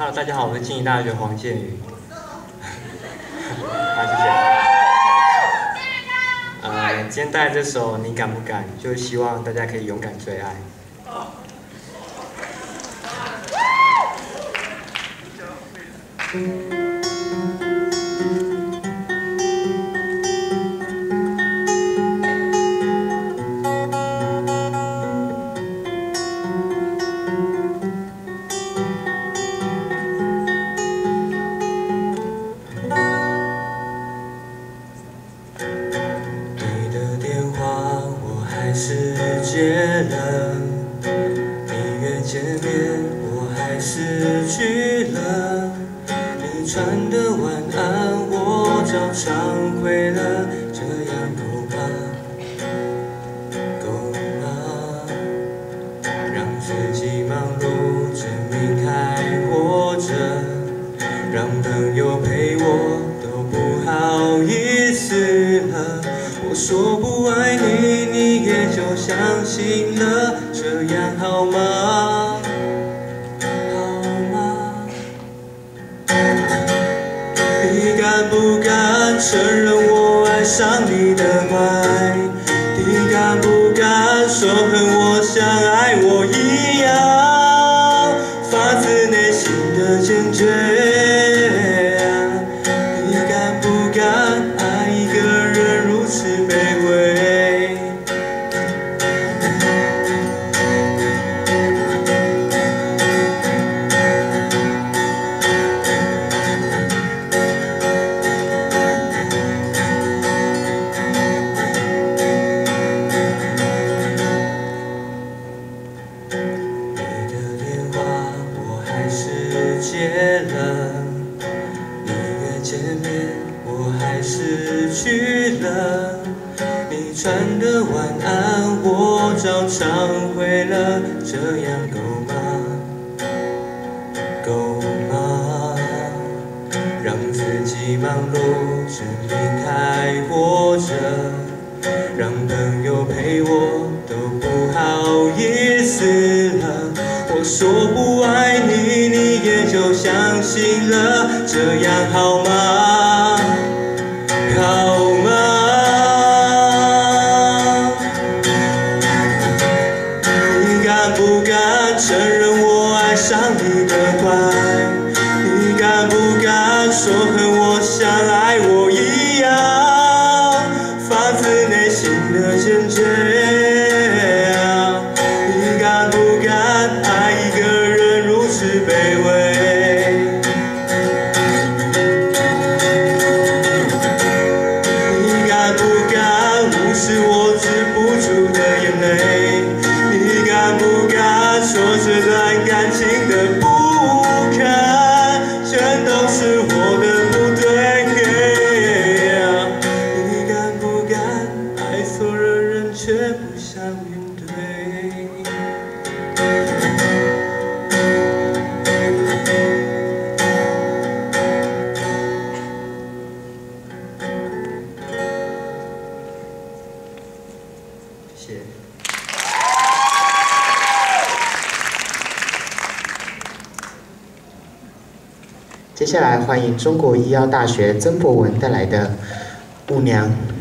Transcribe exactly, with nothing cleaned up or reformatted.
Hello， 大家好，我是静宜大学黄建宇。好，谢谢。呃，今天带来这首《你敢不敢》，就希望大家可以勇敢追爱。还是接了，你约见面，我还是去了。你传的晚安，我照常回了，这样够吗？够吗？让自己忙碌，证明还活着，让朋友陪我都不好意思了。我说不爱你，你也就相信了，这样好吗？好吗？你敢不敢承认我爱上你的怪？你敢不敢说和我像爱我一样，发自内心的坚决？你敢不敢爱一个人如此卑微？你的电话我还是接了，你约见面我还是去了，你传的晚安我照常回了，这样够吗？够吗？让自己忙碌，证明还活着，让朋友陪我都不好意思了。我说不爱你，你也就相信了，这样好吗？好吗？你敢不敢承认我爱上你的怪？你敢不敢说和我像爱我一样，发自内心的坚决？你敢不敢爱一个人如此卑微？你敢不敢无视我止不住的眼泪？你敢不敢说这段感情的不堪全都是我的不对？你敢不敢爱错了人却不想面对？谢谢。 接下来欢迎中国医药大学曾博文带来的《舞娘》。